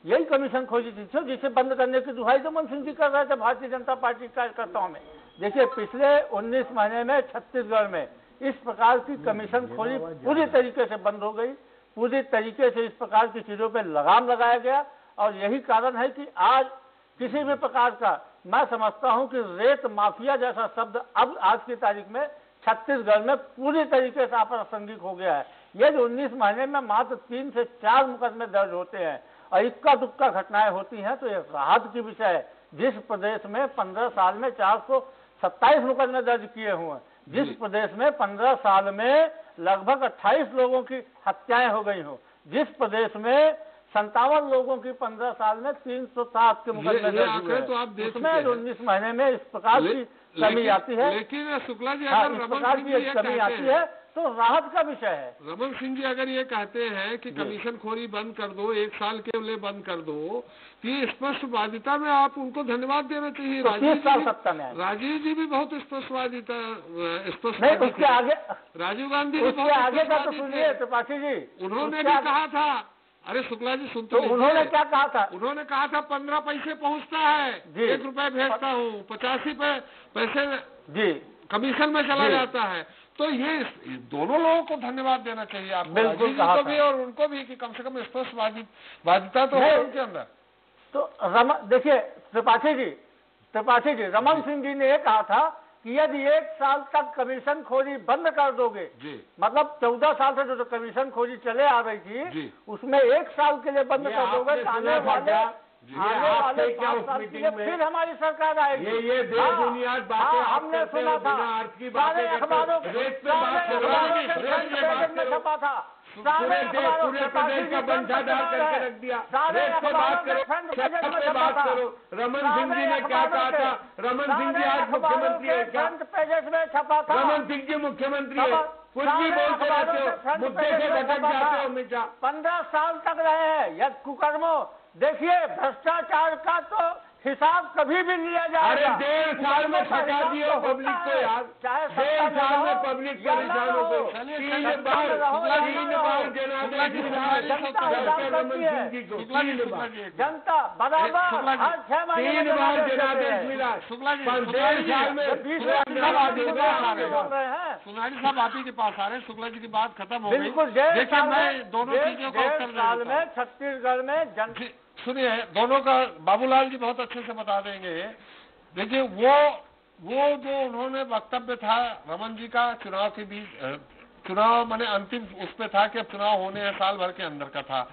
यही कमीशन खोजी थी जिसे बंद करने की दुहाई रमन सिंह जी कर रहे थे भारतीय जनता पार्टी कार्यकर्ताओं में। देखिए पिछले उन्नीस महीने में छत्तीसगढ़ में इस प्रकार की कमीशन खोजी पूरी तरीके से बंद हो गई, पूरी तरीके से इस प्रकार की चीजों पे लगाम लगाया गया। और यही कारण है कि आज किसी भी प्रकार का, मैं समझता हूं कि रेत माफिया जैसा शब्द अब आज की तारीख में छत्तीसगढ़ में पूरी तरीके से अप्रासंगिक हो गया है। ये जो उन्नीस महीने में मात्र तीन से चार मुकदमे दर्ज होते हैं और इक्का दुक्का घटनाएं होती हैं, तो ये राहत की विषय है। जिस प्रदेश में पंद्रह साल में चार सौ सत्ताईस मुकदमे दर्ज किए हुए हैं, जिस प्रदेश में पंद्रह साल में लगभग अट्ठाईस लोगों की हत्याएं हो गई हो, जिस प्रदेश में संतावन लोगों की पंद्रह साल में तीन सौ सात के मुकदमे दर्ज हुए, तो आप देख उसमें उन्नीस महीने में इस प्रकार की कमी आती है। लेकिन शुक्ला जी, हाँ, अगर इस रमन प्रकार सिंह की जी ये कमी आती कहते हैं, है तो राहत का विषय है। रमन सिंह जी अगर ये कहते हैं कि कमीशन खोरी बंद कर दो, एक साल के लिए बंद कर दो, तो ये स्पष्टवादिता में आप उनको धन्यवाद देना चाहिए। तो राजीव तीस साल जी सत्ता में आए। राजीव जी भी बहुत स्पष्टवादिता स्पष्ट नहीं, उसके आगे राजीव गांधी भी उसके बहुत आगे का तो स्पष्टवादी सुनिए थे। त्रिपाठी जी, उन्होंने उसके भी आगे- कहा था, अरे शुक्ला जी सुन तो लीजिए। उन्होंने क्या कहा था? उन्होंने कहा था पंद्रह पैसे पहुंचता है, जी। एक रुपए भेजता हूँ, पचासी पे पैसे जी कमीशन में चला जी। जाता है। तो ये दोनों लोगों को धन्यवाद देना चाहिए आपको, बिल्कुल राजीव जी कहा को था। भी और उनको भी, कि कम से कम स्पष्टवादी बाध्यता तो है नहीं। उनके अंदर। तो रमन देखिए त्रिपाठी जी त्रिपाठी जी रमन सिंह जी ने ये कहा था कि यदि एक साल तक कमीशन खोरी बंद कर दोगे, जी मतलब चौदह साल से जो कमीशन खोरी चले आ रही थी, जी। उसमें एक साल के लिए बंद कर दोगे, आने वाले आने वाले क्या पाँच उस साल के मीटिंग लिए में फिर हमारी सरकार आएगी। ये ये हाँ, बेबुनियाद बातें हाँ, आप हमने करते सुना हो, था, बिना अर्थ की सारे बातें अखबारों करते हो। रेत पे बात सारे करो, अखबारों के रेत फ्रंट पे बात पेज में करो। छपा था, सारे पूरे देश अखबारों पूरे त्रिपाठी प्रदेश जी का फ्रंट पे बंटाधार छपा करके है। रख दिया। सारे रेत पे अखबारों बात के करो, फ्रंट छत पेज में पे छपा बात था। करो। रमन सिंह जी सारे ने क्या कहा अखबारों था? के- रमन सिंह जी सारे आज अखबारों मुख्यमंत्री के है क्या? फ्रंट पेजेस में छपा था। रमन सिंह जी मुख्यमंत्री है, सारे कुछ भी बोलते अखबारों रहते के हो, फ्रंट मुद्दे पेजेस से में भटक छपा जाते था। हो हमेशा। पंद्रह साल तक रहे हैं यह कुकर्मों। देखिए भ्रष्टाचार का तो हिसाब कभी भी लिया अरे जाएगा। डेढ़ साल में छका दिए हो पब्लिक को यार, डेढ़ साल में पब्लिक परेशान हो गई। तीन बार तीन बार जनादेश मिला है जनता डॉक्टर रमन सिंह जी को, तीन बार जनता बराबर हर छह महीने तीन में बार जनादेश देते जनादेश हैं। मिला। शुक्ला जी, पर शुक्ला डेढ़ जी, साल में बीस पूरा साल जवाब से दे बोल रहे रहे हैं। सुनारी साहब आप ही के पास आ रहे हैं। शुक्ला जी की बात खत्म हो गई। बिल्कुल डेढ़ देखिए साल मैं में दोनों डेढ़ चीजों का डेढ़ उत्तर दे साल देता हूं। में छत्तीसगढ़ में जन जी, सुनिए दोनों का बाबूलाल जी बहुत अच्छे से बता देंगे। देखिए वो वो जो उन्होंने वक्तव्य था रमन जी का चुनाव के बीच, चुनाव माने अंतिम उस पे था कि अब चुनाव होने हैं, साल भर के अंदर का था।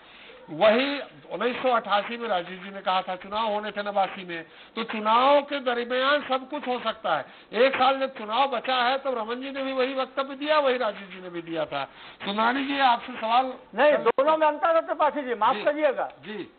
वही उन्नीस सौ अट्ठासी में राजीव जी ने कहा था, चुनाव होने थे नवासी में, तो चुनाव के दरमियान सब कुछ हो सकता है। एक साल जब चुनाव बचा है तो रमन जी ने भी वही वक्तव्य दिया, वही राजीव जी ने भी दिया था। सुनानी जी आपसे सवाल। नहीं, दोनों में अंतर है त्रिपाठी जी, माफ करिएगा जी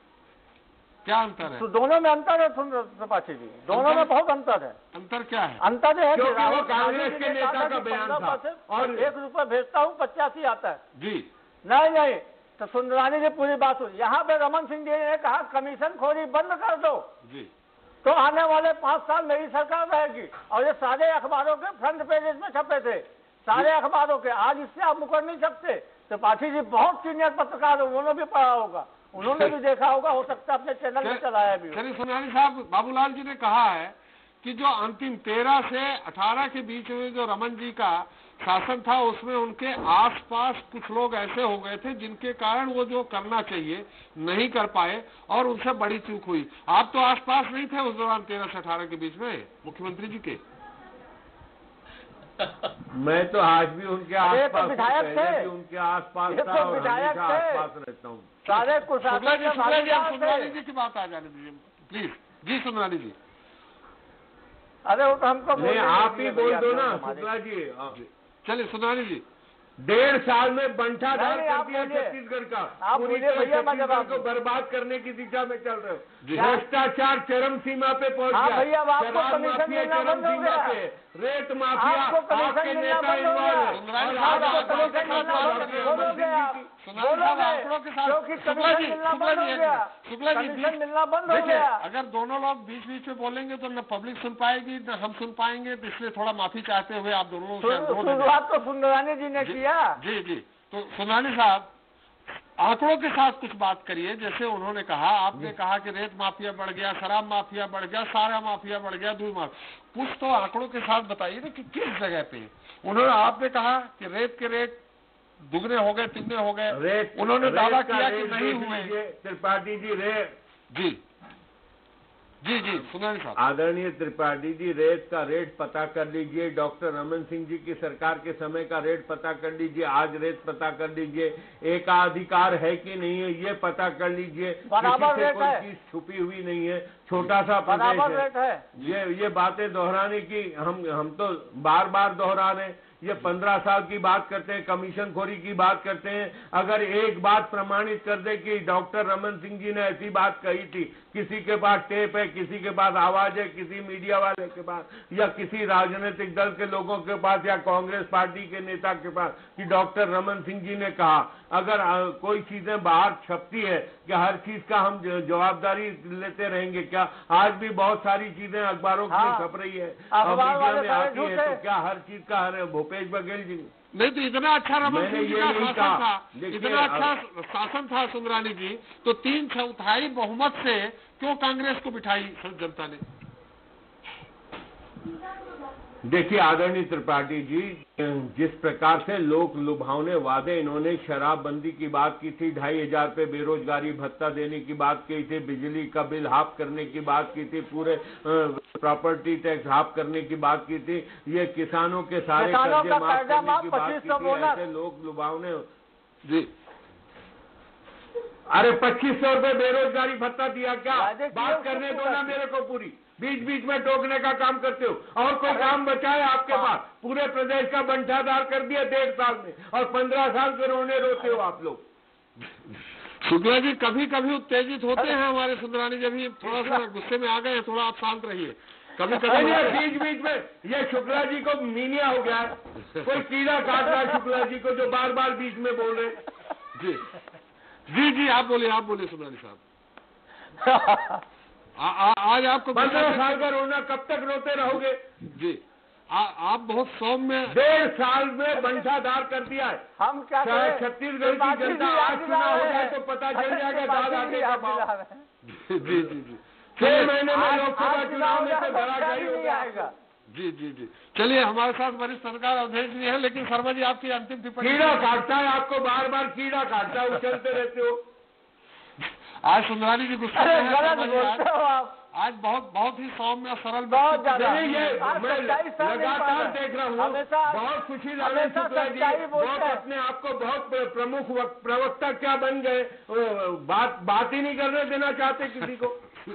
क्या अंतर है? तो दोनों में अंतर है त्रिपाठी जी, दोनों में बहुत अंतर है। अंतर क्या है? अंतर है कि क्योंकि वो राहुल कांग्रेस गांधी जी के ने कहा नेता था का कि बयान पंद्रह था। परसेंट और एक रुपए भेजता हूँ पचासी आता है। जी नहीं नहीं, तो सुंदरानी जी पूरी बात हुई। यहाँ पे रमन सिंह जी ने कहा कमीशन खोरी बंद कर दो, जी तो आने वाले पांच साल मेरी सरकार रहेगी। और ये सारे अखबारों के फ्रंट पेजेस में छपे थे, सारे अखबारों के। आज इससे आप मुकर नहीं सकते। त्रिपाठी जी बहुत सीनियर पत्रकार, उन्होंने भी पढ़ा होगा, उन्होंने भी देखा होगा, हो सकता है अपने चैनल में चलाया भी हो। चलिए सुनानी साहब, बाबूलाल जी ने कहा है कि जो अंतिम तेरह से अठारह के बीच में जो रमन जी का शासन था उसमें उनके आसपास कुछ लोग ऐसे हो गए थे जिनके कारण वो जो करना चाहिए नहीं कर पाए और उनसे बड़ी चूक हुई। आप तो आसपास नहीं थे उस दौरान तेरह से अठारह के बीच में मुख्यमंत्री जी के। मैं तो आज भी उनके आसपास, विधायक थे, उनके आसपास ये था तो और विधायक हमेशा थे। आसपास रहता हूँ। सारे शुक्ला जी, शुक्ला जी, आप सुंदरानी कुछ जी की बात आ जाने दीजिए प्लीज। जी सुंदरानी जी। अरे वो तो हमको नहीं, आप ही बोल दो ना शुक्ला जी। चलिए सुंदरानी जी। डेढ़ साल में बंटाधार नहीं, कर आप दिया बोलिए। छत्तीसगढ़ का। आप पूरी बोलिए तरह भैया, मैं छत्तीसगढ़ जवाब को दूं। बर्बाद करने की दिशा में चल रहे जी। हो। भ्रष्टाचार चरम सीमा पे पहुंच हाँ गया। भैया, अब आपको शराब कमीशन माफिया मिलना चरम बंद हो सीमा गया। पे, रेत माफिया आपको कमीशन आपके मिलना नेता बंद हो इन्वॉल्व गया। है। सुंदरानी और साहब, आप आपको आपके कमीशन साथ मिलना बात बंद कर रहे हो हो गया। रमन सिंह जी की। सुंदरानी साहब आंकड़ों के साथ क्योंकि शुक्ला जी, कमीशन मिलना शुक्ला बंद जी, हो गया। शुक्ला जी कमीशन बीच- मिलना बंद हो देखिए, गया। अगर दोनों लोग बीच बीच में बोलेंगे तो न पब्लिक सुन पाएगी न हम सुन पाएंगे, तो इसलिए थोड़ा माफी चाहते हुए आप दोनों लोगों से अनुरोध है। शुरुआत तो सुंदरानी जी ने किया। जी जी, तो सुंदरानी साहब आंकड़ों के साथ कुछ बात करिए। जैसे उन्होंने कहा, आपने कहा कि रेत माफिया बढ़ गया, शराब माफिया बढ़ गया, सारा माफिया बढ़ गया, दूध माफिया, कुछ तो आंकड़ों के साथ बताइए ना कि किस जगह पे। उन्होंने आपने कहा कि रेत के रेट दुगने हो गए, तिगने हो गए, उन्होंने दावा किया कि नहीं हुए। त्रिपाठी जी रेत जी जी जी सुनानी साहब। आदरणीय त्रिपाठी जी, रेत का रेट पता कर लीजिए, डॉक्टर रमन सिंह जी की सरकार के समय का रेट पता कर लीजिए, आज रेट पता कर लीजिए, एकाधिकार है कि नहीं है ये पता कर लीजिए। बराबर किसी से रेट कोई है। चीज छुपी हुई नहीं है, छोटा सा बराबर प्रदेश रेट है। है। ये ये बातें दोहराने की हम हम तो बार बार दोहरा रहे हैं। ये पंद्रह साल की बात करते हैं, कमीशन खोरी की बात करते हैं। अगर एक बात प्रमाणित कर दे कि डॉक्टर रमन सिंह जी ने ऐसी बात कही थी, किसी के पास टेप है, किसी के पास आवाज है, किसी मीडिया वाले के पास या किसी राजनीतिक दल के लोगों के पास या कांग्रेस पार्टी के नेता के पास कि डॉक्टर रमन सिंह जी ने कहा, अगर आ, कोई चीजें बाहर छपती है कि हर चीज का हम जवाबदारी लेते रहेंगे क्या? आज भी बहुत सारी चीजें अखबारों में हाँ, छप रही है, अखबार मीडिया वाले में सारे आती है, झूठे। तो क्या हर चीज का हर भूपेश बघेल जी नहीं तो इतना अच्छा रमन मैंने सिंह जी ये का नहीं शासन कहा। था, देखिए, इतना अच्छा शासन था सुंदरानी जी, तो तीन चौथाई बहुमत से क्यों कांग्रेस को बिठाई जनता ने? देखिए आदरणीय त्रिपाठी जी, जिस प्रकार से लोक लुभावने वादे इन्होंने शराबबंदी की बात की थी, ढाई हजार पे बेरोजगारी भत्ता देने की बात की थी, बिजली का बिल हाफ करने की बात की थी, पूरे प्रॉपर्टी टैक्स हाफ करने की बात की थी, ये किसानों के सारे किसानों कर्जे का माफ कर्जा करने माफ की बात पच्चीस की सौ थी। बोनस। ऐसे लोक लुभावने जी अरे पच्चीस सौ रुपए बेरोजगारी भत्ता दिया क्या? वादे किए बात उसको करने दो पूरा ना किया। मेरे को पूरी, बीच बीच में टोकने का काम करते हो। और कोई काम बचा है आपके हाँ। पास? पूरे प्रदेश का बंटाधार कर दिया डेढ़ साल में, और पंद्रह साल से रोने रोते हो आप लोग। शुक्ला जी कभी कभी उत्तेजित होते हैं हमारे सुंदरानी, जब भी थोड़ा सा गुस्से में आ गए, थोड़ा आप शांत रहिए। कभी कभी बीच बीच में ये शुक्ला जी को मीनिया हो गया है, कोई कीड़ा काट रहा है शुक्ला जी को जो बार बार बीच में बोल रहे। जी जी जी आप बोलिए, आप बोलिए सुंदरानी साहब। आ, आ, आज आपको पंद्रह साल का रोना कब तक रोते रहोगे? जी आ, आप बहुत सौम्य। डेढ़ साल में बंटाधार कर दिया है। हम क्या करें? छत्तीसगढ़ की जनता आज चुनाव हो जाए तो पता चल जाएगा दाद आटे का भाव। जी जी जी छह महीने में लोकसभा चुनाव में तो बड़ा नहीं नहीं आएगा। जी जी जी चलिए, हमारे साथ वरिष्ठ पत्रकार अवधेश जी है, लेकिन शर्मा जी आपकी अंतिम टिप्पणी। कीड़ा काटता है आपको, बार बार कीड़ा काटता है, उछलते रहते हो। आज सुंदरानी जी गुस्सा में अरे हैं, गलत शर्मा जी, बोलते हो आप। आज आज बहुत बहुत ही सौम्य और सरल बहुत ज्यादा। नहीं, ये आज मैं सच्चाई सामने लगातार आ रहा है। देख रहा हूँ। हमेशा- बहुत खुशी लाल हमेशा शुक्ला जी सच्चाई बोलते बहुत हैं। अपने आप को बहुत प्रमुख वक- प्रवक्ता क्या बन गए, बात बात ही नहीं करने देना चाहते किसी को।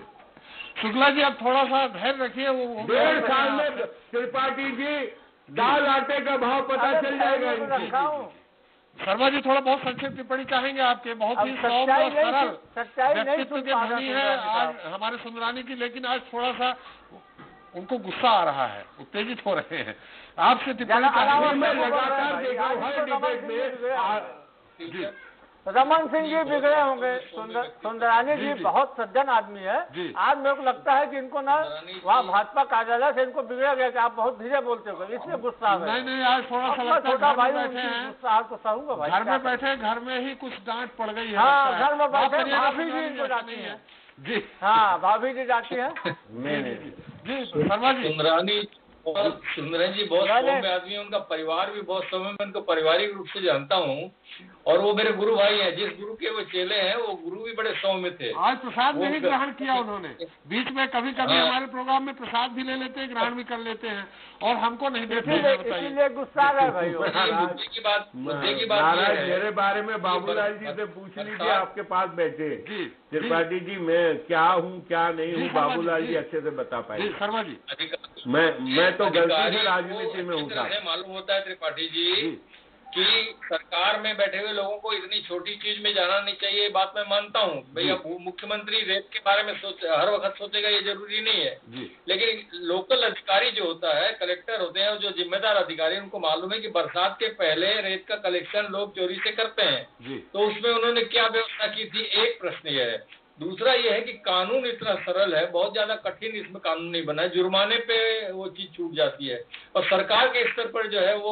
शुक्ला जी अब थोड़ा सा धैर्य रखिए। वो डेढ़ साल में त्रिपाठी जी दाल आटे का भाव पता अरे चल जाएगा मैं इनकी। रखा हूँ। शर्मा जी थोड़ा बहुत संक्षिप्त टिप्पणी चाहेंगे आपके, बहुत अब ही सौम्य सच्चाई और नहीं सरल सुन- सच्चाई नहीं व्यक्तित्व सुन के पा रहा धनी है सुंदरानी आज साहब। हमारे सुंदरानी की, लेकिन आज थोड़ा सा उनको गुस्सा आ रहा है, उत्तेजित हो रहे हैं। आपसे टिप्पणी ज़रा चाहेंगे। अलावा मैं बोल रहे हैं लगातार भाई, देख रहा हूँ आज हर तो रमन डिबेट सिंह जी बिगड़े में आ- होंगे। जी रमन सिंह जी बिगड़े होंगे। सुंदर सुंदरानी जी, जी जी। बहुत सज्जन आदमी है। जी। आज मेरे को लगता है कि इनको ना सुंदरानी वहाँ जी- भाजपा कार्यालय से इनको बिगड़ा गया कि आप बहुत धीरे बोलते हो, इसलिए गुस्सा आ नहीं गया। नहीं आज थोड़ा सा अपना लगता है छोटा घर भाई में उनकी बैठे हैं, गुस्सा तो सहूंगा भाई। घर क्या में करें? बैठे घर में ही कुछ डांट पड़ गई है। हाँ, लगता है। घर में आप बैठे करिएगा भाभी जी सुंदरानी इनको ऐसा डांटी नहीं है। जी हाँ, भाभी जी डांटी है। नहीं नहीं जी शर्मा जी। सुंदरानी बहुत सुंदरन जी बहुत मैंने- सौम्य आदमी है, उनका परिवार भी बहुत सौम्य, मैं उनको पारिवारिक रूप से जानता हूँ और वो मेरे गुरु भाई हैं। जिस गुरु के वो चेले हैं वो गुरु भी बड़े सौम्य थे। आज प्रसाद वो नहीं कर- ग्रहण किया उन्होंने, बीच में कभी कभी हाँ। हमारे प्रोग्राम में प्रसाद भी ले लेते हैं, ग्रहण भी कर लेते हैं और हमको नहीं देते इसीलिए हैं। बताइए। इसीलिए गुस्सा आ गए भाई वो। ये मुद्दे की बात मुद्दे की बात ये महाराज है मेरे बारे में बाबूलाल जी बर- से पूछ लीजिए, बरसात- आपके पास बैठे। जी त्रिपाठी जी मैं क्या हूँ क्या नहीं जी, हूँ, शर्मा जी, बाबूलाल जी। जी अच्छे से बता जी पाएंगे। शर्मा जी। अधिकारी- मैं मैं तो गलती अधिकारी से को राजनीति में अच्छी हूँ तरह साहब। से मालूम होता है त्रिपाठी जी जी कि सरकार में बैठे हुए लोगों को इतनी छोटी चीज में जाना नहीं चाहिए, ये बात मैं मानता हूँ। भैया मुख्यमंत्री रेप के बारे में सोच हर वक्त सोचेगा ये जरूरी नहीं है, जी लेकिन लोकल अधिकारी जो होता है, कलेक्टर होते हैं, जो जिम्मेदार अधिकारी, उनको मालूम है कि बरसात के पहले रेत का कलेक्शन लोग चोरी से करते हैं, जी तो उसमें उन्होंने क्या व्यवस्था की थी। एक प्रश्न ये है। दूसरा ये है कि कानून इतना सरल है, बहुत ज्यादा कठिन इसमें कानून नहीं बना है, जुर्माने पे वो चीज छूट जाती है और सरकार के स्तर पर जो है वो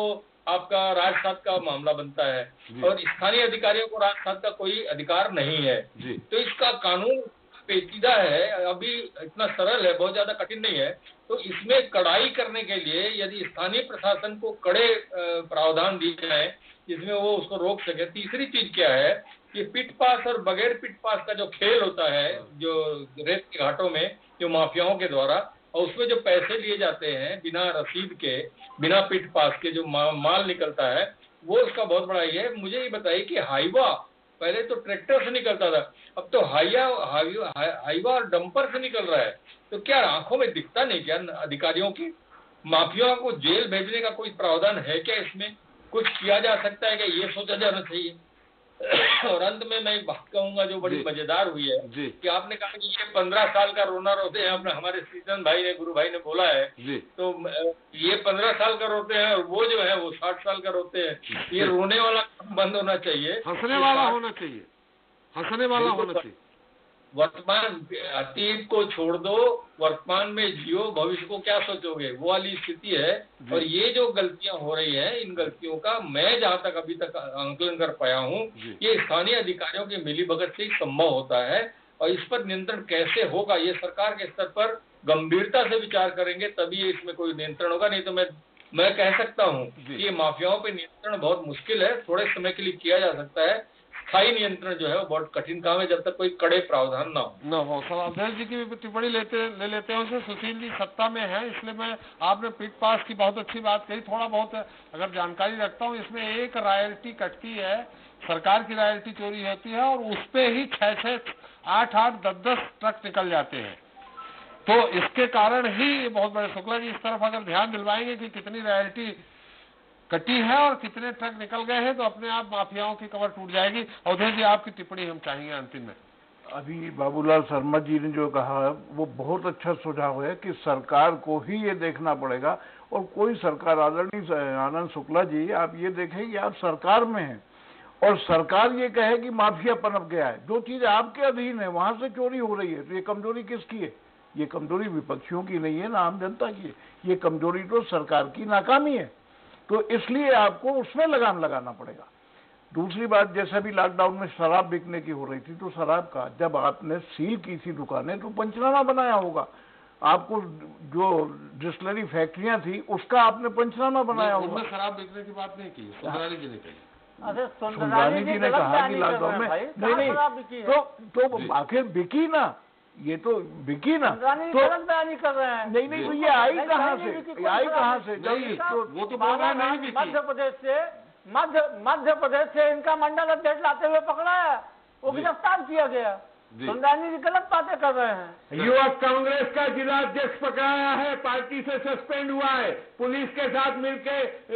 आपका राजसात का मामला बनता है और स्थानीय अधिकारियों को राजसात का कोई अधिकार नहीं है। तो इसका कानून पेचीदा है, अभी इतना सरल है, बहुत ज्यादा कठिन नहीं है। तो इसमें कड़ाई करने के लिए यदि स्थानीय प्रशासन को कड़े प्रावधान दिए जाए जिसमें वो उसको रोक सके। तीसरी चीज क्या है कि पिट पास और बगैर पिट पास का जो खेल होता है जो रेत के घाटों में जो माफियाओं के द्वारा, और उसमें जो पैसे लिए जाते हैं बिना रसीद के, बिना पिट पास के जो मा, माल निकलता है वो उसका बहुत बड़ा ये है। मुझे ये बताइए कि हाईवा पहले तो ट्रैक्टर से निकलता था, अब तो हाइया हाईवा और डंपर से निकल रहा है। तो क्या आंखों में दिखता नहीं क्या अधिकारियों की? माफियाओं को जेल भेजने का कोई प्रावधान है क्या? इसमें कुछ किया जा सकता है क्या? ये सोचा जाना चाहिए। और अंत में मैं एक बात कहूंगा जो बड़ी मजेदार हुई है कि आपने कहा कि ये पंद्रह साल का रोना रोते हैं, आपने हमारे सीजन भाई ने गुरु भाई ने बोला है तो ये पंद्रह साल का रोते हैं और वो जो है वो साठ साल का रोते हैं। ये रोने वाला बंद होना चाहिए, हंसने वाला होना चाहिए, हंसने वाला होना चाहिए। वर्तमान अतीत को छोड़ दो, वर्तमान में जियो, भविष्य को क्या सोचोगे, वो वाली स्थिति है। और ये जो गलतियां हो रही हैं, इन गलतियों का मैं जहां तक अभी तक आंकलन कर पाया हूं ये स्थानीय अधिकारियों की मिलीभगत से ही संभव होता है। और इस पर नियंत्रण कैसे होगा ये सरकार के स्तर पर गंभीरता से विचार करेंगे तभी इसमें कोई नियंत्रण होगा। नहीं तो मैं मैं कह सकता हूँ कि ये माफियाओं पे नियंत्रण बहुत मुश्किल है, थोड़े समय के लिए किया जा सकता है। स्थायी नियंत्रण जो है वो बहुत कठिन काम है जब तक कोई कड़े प्रावधान ना हो। न हो सर, अध्यक्ष जी की भी टिप्पणी लेते ले लेते हैं। सुशील जी सत्ता में है इसलिए मैं, आपने पिट पास की बहुत अच्छी बात कही, थोड़ा बहुत अगर जानकारी रखता हूँ। इसमें एक रॉयल्टी कटती है, सरकार की रॉयल्टी चोरी होती है और उस पे ही छह छह आठ आठ दस दस ट्रक निकल जाते हैं। तो इसके कारण ही बहुत बड़े, शुक्ला जी इस तरफ अगर ध्यान दिलवाएंगे कि कितनी रॉयल्टी कटी है और कितने ट्रक निकल गए हैं तो अपने आप माफियाओं की कमर टूट जाएगी। अवधेश जी आपकी टिप्पणी हम चाहेंगे अंतिम में। अभी बाबूलाल शर्मा जी ने जो कहा वो बहुत अच्छा सुझाव है कि सरकार को ही ये देखना पड़ेगा। और कोई सरकार, आदरणीय आनंद शुक्ला जी आप ये देखें कि आप सरकार में हैं और सरकार ये कहे कि माफिया पनप गया है, जो चीज आपके अधीन है वहां से चोरी हो रही है, तो ये कमजोरी किसकी है? ये कमजोरी विपक्षियों की नहीं है ना आम जनता की है, ये कमजोरी तो सरकार की नाकामी है। तो इसलिए आपको उसमें लगाम लगाना पड़ेगा। दूसरी बात, जैसे भी लॉकडाउन में शराब बिकने की हो रही थी तो शराब का जब आपने सील की थी दुकानें तो पंचनामा बनाया होगा। आपको जो डिस्टिलरी फैक्ट्रियां थी उसका आपने पंचनामा बनाया होगा। उनमें शराब बिकने की बात नहीं की, सुंदरानी जी ने कही। सुंदरानी जी ने कहा कि लॉकडाउन में नहीं नहीं तो तो आखिर बिकी ना, ये तो बिकी ना, तो बयानी कर रहे हैं। नहीं नहीं तो ये आई कहाँ से, ये आई कहाँ से? तो वो तो बोल रहा है नहीं बिकी। मध्य प्रदेश से मध्य मध्य प्रदेश से इनका मंडल अध्यक्ष लाते हुए पकड़ा है, वो गिरफ्तार किया गया। सुंदरानी जी गलत बातें कर रहे हैं। युवक कांग्रेस का जिला अध्यक्ष पकड़ाया है, पार्टी से सस्पेंड हुआ है, पुलिस के साथ मिलके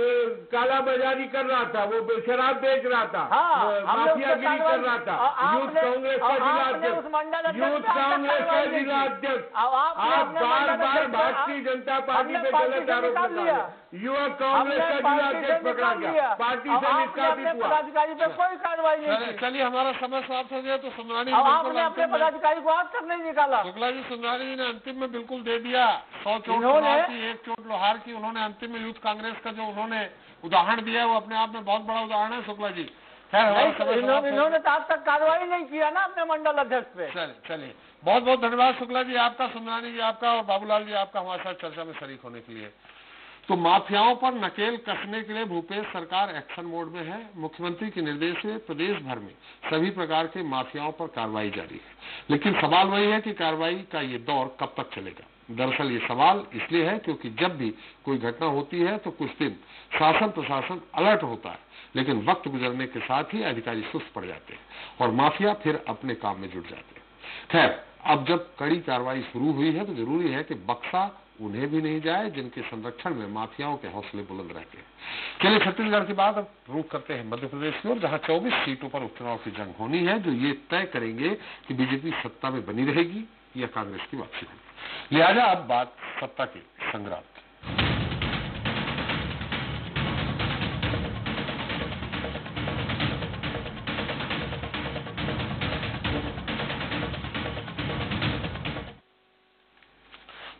कालाबाजारी कर रहा था, वो शराब बेच रहा था, माफियागिरी कर रहा था। यूथ कांग्रेस का जिला अध्यक्ष, यूथ कांग्रेस का जिला अध्यक्ष, आप बार बार भारतीय जनता पार्टी पे गलत आरोप लगा रहे हैं। युवक कांग्रेस का जिला अध्यक्ष पकड़ा गया, पार्टी से निष्कासित हुआ। पदाधिकारी पे कोई कार्रवाई नहीं। चलिए हमारा समय समाप्त हो गया तो सुंदरानी अपने पदाधिकारी को आज तक नहीं निकाला। शुक्ला जी, सुंदरानी जी ने अंतिम में बिल्कुल दे दिया। सौ चोट लोहार की, एक चोट लोहार की, उन्होंने अंतिम में यूथ कांग्रेस का जो उन्होंने उदाहरण दिया है वो अपने आप में बहुत बड़ा उदाहरण है। शुक्ला जी इन्होंने तो आज तक कार्रवाई नहीं किया ना अपने मंडल अध्यक्ष पे। चलिए चलिए बहुत बहुत धन्यवाद शुक्ला जी आपका, सुंदरानी जी आपका और बाबूलाल जी आपका हमारे साथ चर्चा में शरीक होने के लिए। तो माफियाओं पर नकेल कसने के लिए भूपेश सरकार एक्शन मोड में है। मुख्यमंत्री के निर्देश से प्रदेश भर में सभी प्रकार के माफियाओं पर कार्रवाई जारी है, लेकिन सवाल वही है कि कार्रवाई का ये दौर कब तक चलेगा। दरअसल ये सवाल इसलिए है क्योंकि जब भी कोई घटना होती है तो कुछ दिन शासन प्रशासन अलर्ट होता है, लेकिन वक्त गुजरने के साथ ही अधिकारी सुस्त पड़ जाते हैं और माफिया फिर अपने काम में जुट जाते हैं। खैर, अब जब कड़ी कार्रवाई शुरू हुई है तो जरूरी है कि बक्सा उन्हें भी नहीं जाए जिनके संरक्षण में माफियाओं के हौसले बुलंद रहते हैं। चलिए छत्तीसगढ़ की बात अब रुख करते हैं मध्य प्रदेश की ओर, जहां चौबीस सीटों पर उपचुनाव की जंग होनी है जो ये तय करेंगे कि बीजेपी सत्ता में बनी रहेगी या कांग्रेस की वापसी होगी। लिहाजा अब बात सत्ता के संग्राम की।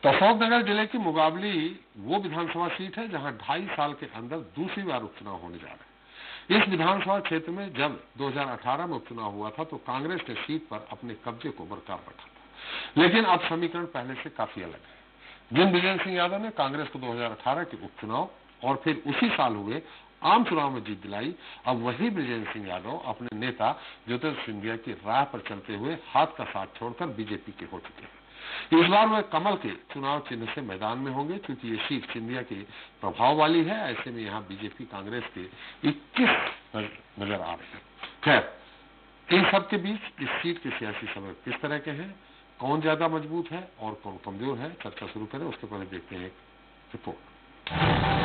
तो अशोकनगर जिले की मुगाबली वो विधानसभा सीट है जहां ढाई साल के अंदर दूसरी बार उपचुनाव होने जा रहे हैं। इस विधानसभा क्षेत्र में जब दो हज़ार अठारह में उपचुनाव हुआ था तो कांग्रेस ने सीट पर अपने कब्जे को बरकरार रखा था, लेकिन अब समीकरण पहले से काफी अलग है। जिन विजय सिंह यादव ने कांग्रेस को दो हज़ार अठारह के उपचुनाव और फिर उसी साल हुए आम चुनाव में जीत दिलाई, अब वही ब्रिजेंद्र सिंह यादव अपने नेता ज्योतिरादित्य सिंधिया की राह पर चलते हुए हाथ का साथ छोड़कर बीजेपी के हो चुके हैं। इस बार वे कमल के चुनाव चिन्ह से मैदान में होंगे, क्योंकि ये सीट सिंधिया के प्रभाव वाली है। ऐसे में यहाँ बीजेपी कांग्रेस के इक्कीस नजर आ रहे हैं। खैर, इन सब के बीच इस सीट के सियासी सबक किस तरह के हैं, कौन ज्यादा मजबूत है और कौन कमजोर है, चर्चा शुरू करें। उसके पहले देखते हैं एक रिपोर्ट।